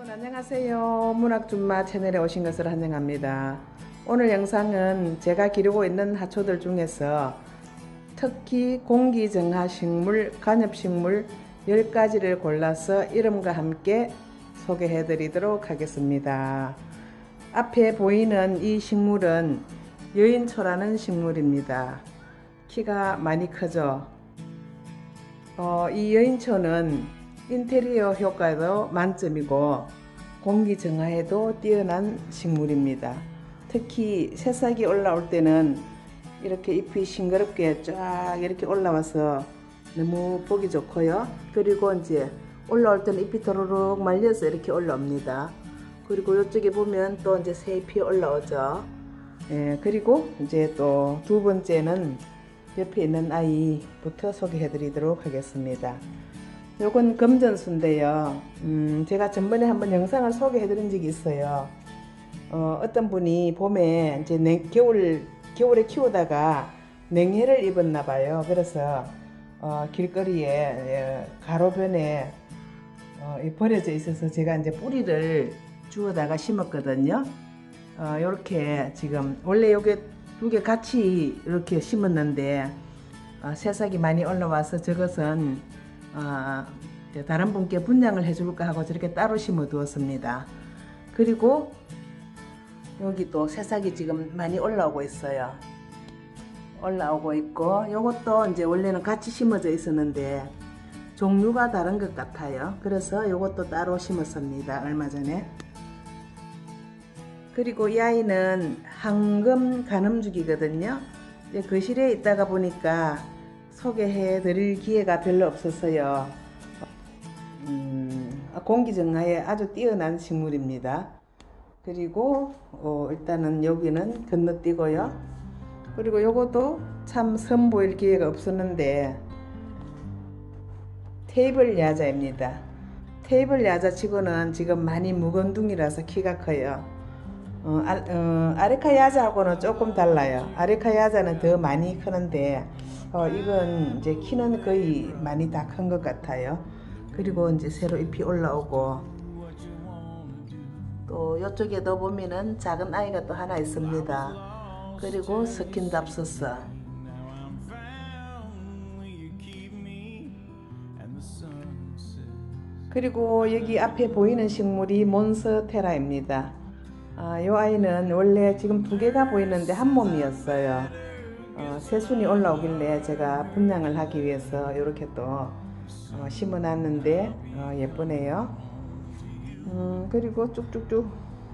안녕하세요. 문학준마 채널에 오신 것을 환영합니다. 오늘 영상은 제가 기르고 있는 하초들 중에서 특히 공기정화식물, 관엽식물 10가지를 골라서 이름과 함께 소개해 드리도록 하겠습니다. 앞에 보이는 이 식물은 여인초라는 식물입니다. 키가 많이 크죠. 이 여인초는 인테리어 효과도 만점이고 공기 정화에도 뛰어난 식물입니다. 특히 새싹이 올라올 때는 이렇게 잎이 싱그럽게 쫙 이렇게 올라와서 너무 보기 좋고요. 그리고 이제 올라올 때는 잎이 도로록 말려서 이렇게 올라옵니다. 그리고 이쪽에 보면 또 이제 새 잎이 올라오죠. 그리고 이제 또 두 번째는 옆에 있는 아이부터 소개해 드리도록 하겠습니다. 요건 금전수인데요. 제가 전번에 한번 영상을 소개해 드린 적이 있어요. 어떤 분이 봄에 이제 겨울에 키우다가 냉해를 입었나 봐요. 그래서 길거리에 가로변에 버려져 있어서 제가 이제 뿌리를 주워다가 심었거든요. 요렇게 지금 원래 요게 두 개 같이 이렇게 심었는데 새싹이 많이 올라와서 저것은 다른 분께 분양을 해줄까 하고 저렇게 따로 심어 두었습니다. 그리고 여기 또 새싹이 지금 많이 올라오고 있어요. 올라오고 있고 요것도 이제 원래는 같이 심어져 있었는데 종류가 다른 것 같아요. 그래서 요것도 따로 심었습니다. 얼마 전에. 그리고 이 아이는 황금 가늠죽이거든요. 거실에 있다가 보니까 소개해 드릴 기회가 별로 없었어요. 공기정화에 아주 뛰어난 식물입니다. 그리고 일단은 여기는 건너뛰고요. 그리고 요것도 참 선보일 기회가 없었는데 테이블 야자입니다. 테이블 야자 치고는 지금 많이 묵은둥이라서 키가 커요. 아레카 야자하고는 조금 달라요. 아레카 야자는 더 많이 크는데 이건 이제 키는 거의 많이 다 큰 것 같아요. 그리고 이제 새로 잎이 올라오고 또 이쪽에도 보면은 작은 아이가 또 하나 있습니다. 그리고 스킨답소스. 그리고 여기 앞에 보이는 식물이 몬스테라입니다. 이 아이는 원래 지금 두 개가 보이는데 한 몸이었어요. 새순이 올라오길래 제가 분양을 하기 위해서 이렇게 또 심어 놨는데 예쁘네요. 그리고 쭉쭉쭉.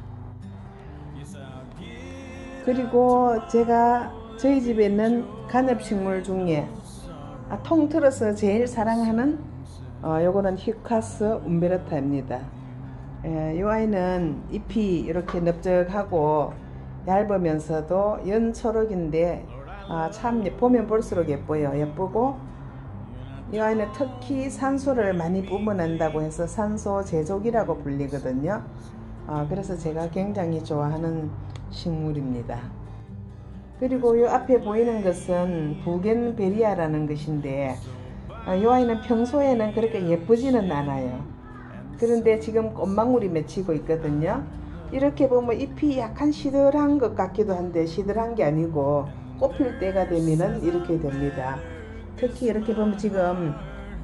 그리고 제가 저희 집에 있는 관엽식물 중에 통틀어서 제일 사랑하는 요거는 히카스 움베르타입니다. 이 아이는 잎이 이렇게 넓적하고 얇으면서도 연초록인데 참 보면 볼수록 예뻐요. 예쁘고 이 아이는 특히 산소를 많이 뿜어낸다고 해서 산소 제조기라고 불리거든요. 그래서 제가 굉장히 좋아하는 식물입니다. 그리고 이 앞에 보이는 것은 부겐베리아라는 것인데 이 아이는 평소에는 그렇게 예쁘지는 않아요. 그런데 지금 꽃망울이 맺히고 있거든요. 이렇게 보면 잎이 약간 시들한 것 같기도 한데 시들한 게 아니고 꽃필 때가 되면은 이렇게 됩니다. 특히 이렇게 보면 지금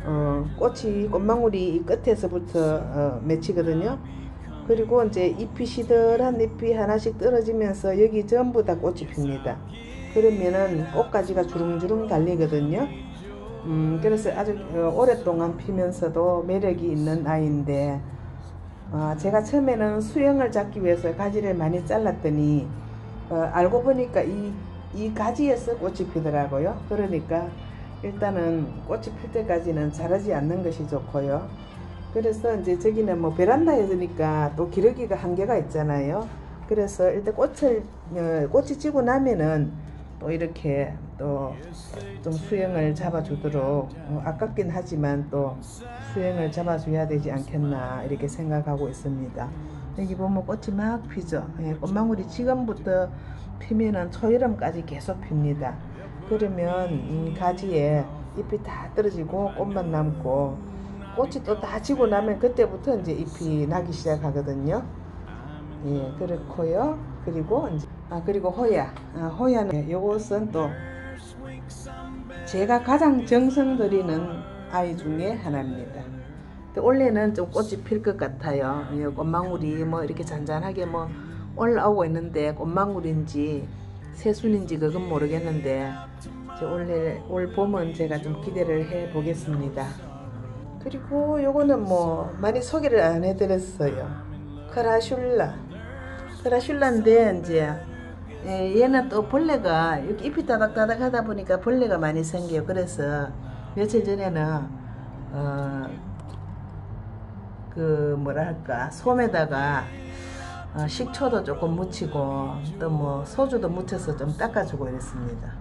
꽃망울이 이 끝에서부터 맺히거든요. 그리고 이제 잎이 시들한 잎이 하나씩 떨어지면서 여기 전부 다 꽃이 핍니다. 그러면은 꽃가지가 주릉주릉 달리거든요. 그래서 아주 오랫동안 피면서도 매력이 있는 아이인데 제가 처음에는 수영을 잡기 위해서 가지를 많이 잘랐더니 알고 보니까 이 가지에서 꽃이 피더라고요. 그러니까 일단은 꽃이 필 때까지는 자라지 않는 것이 좋고요. 그래서 이제 저기는 뭐 베란다에 두니까 또 기러기가 한계가 있잖아요. 그래서 일단 꽃이 지고 나면은 또 이렇게 또 좀 수영을 잡아주도록 아깝긴 하지만 또 수영을 잡아줘야 되지 않겠나 이렇게 생각하고 있습니다. 여기 보면 꽃이 막 피죠. 꽃망울이 지금부터 피면은 초여름까지 계속 핍니다. 그러면 가지에 잎이 다 떨어지고 꽃만 남고 꽃이 또 다 지고 나면 그때부터 이제 잎이 나기 시작하거든요. 예, 그렇고요. 그리고 이제 그리고 호야. 호야는 요것은 또 제가 가장 정성 들이는 아이 중에 하나입니다. 원래는 좀 꽃이 필 것 같아요. 꽃망울이 뭐 이렇게 잔잔하게 뭐 올라오고 있는데 꽃망울인지 새순인지 그건 모르겠는데 올 봄은 제가 좀 기대를 해 보겠습니다. 그리고 요거는 뭐 많이 소개를 안 해드렸어요. 크라슐라인데 이제 얘는 또 벌레가 이렇게 잎이 따닥따닥 하다 보니까 벌레가 많이 생겨요. 그래서 며칠 전에는 그 뭐랄까 솜에다가 식초도 조금 묻히고 또 뭐 소주도 묻혀서 좀 닦아주고 이랬습니다.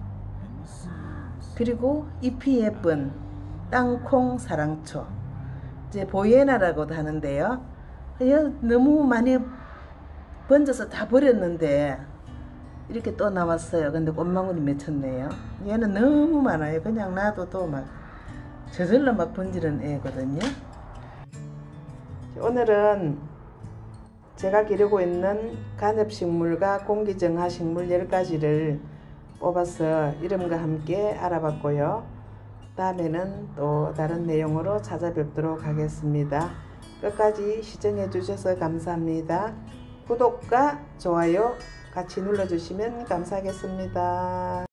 그리고 잎이 예쁜 땅콩 사랑초, 이제 보이에나라고도 하는데요. 너무 많이 번져서 다 버렸는데 이렇게 또 나왔어요. 근데 꽃망울이 맺혔네요. 얘는 너무 많아요. 그냥 놔둬도 막 저절로 막 번지는 애거든요. 오늘은 제가 기르고 있는 간엽식물과 공기정화식물 10가지를 뽑아서 이름과 함께 알아봤고요. 다음에는 또 다른 내용으로 찾아뵙도록 하겠습니다. 끝까지 시청해 주셔서 감사합니다. 구독과 좋아요 같이 눌러주시면 감사하겠습니다.